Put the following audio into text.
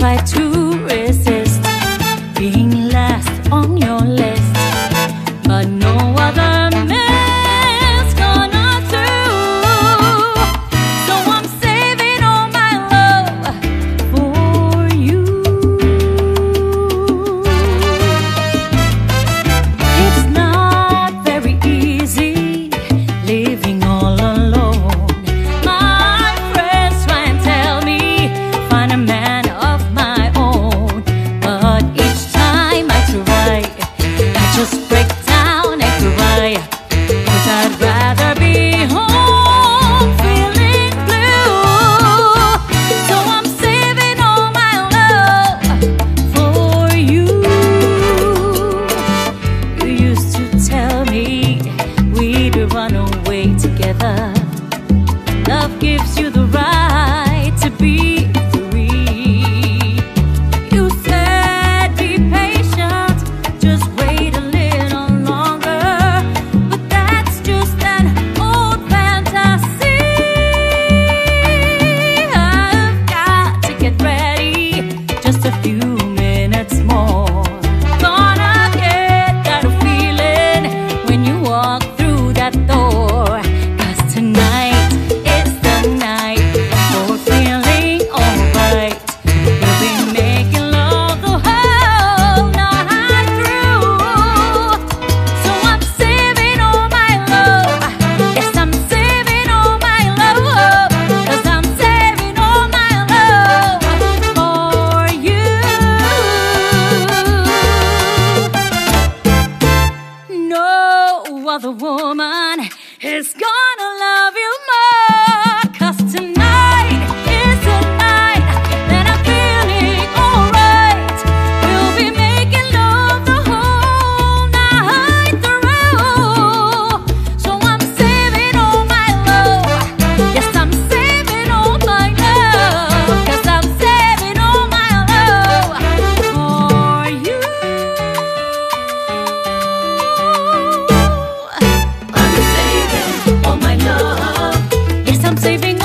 try to resist being last on your list, but no other man's gonna do. So I'm saving all my love for you. It's not very easy living all alone. My friends try and tell me find a man of my own, but each time I try, I just break down and cry, 'cause I'd rather be home feeling blue. So I'm saving all my love for you. You used to tell me we'd run away together. Love gives you the right to be free. You said be patient, just wait a little longer, but that's just an old fantasy. I've got to get ready, just a few minutes more. Gonna get that feeling when you walk through that door, 'cause tonight is the night for feeling alright. We'll be making love the whole night through. So I'm saving all my love. Yes, I'm saving all my love, 'cause I'm saving all my love for you. No other woman is gonna love you more, 'cause tonight is the night that I'm feeling alright. We'll be making love the whole night through. So I'm saving all my love. Yes, I'm saving all my love, 'cause I'm saving all my love for you. I'm saving all my love. Yes, I'm saving